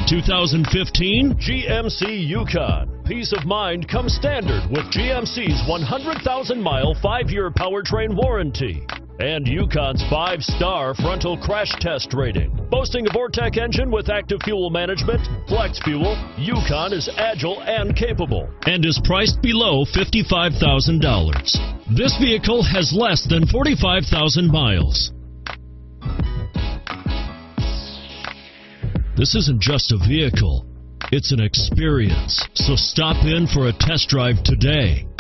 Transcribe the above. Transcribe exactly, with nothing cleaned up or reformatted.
two thousand fifteen G M C Yukon. Peace of mind comes standard with G M C's one hundred thousand mile five-year powertrain warranty and Yukon's five-star frontal crash test rating. Boasting a Vortec engine with active fuel management, flex fuel, Yukon is agile and capable and is priced below fifty-five thousand dollars. This vehicle has less than forty-five thousand miles. This isn't just a vehicle, it's an experience. So stop in for a test drive today.